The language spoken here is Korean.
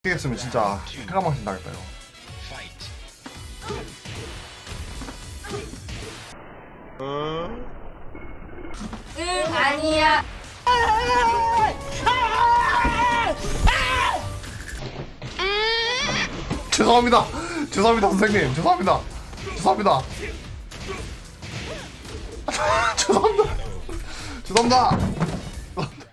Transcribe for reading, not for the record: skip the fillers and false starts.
했으면 진짜 패가망신 당했다 이거. 응 아니야. 죄송합니다. 죄송합니다 선생님. 죄송합니다. 죄송합니다. 죄송합니다. 죄송합니다.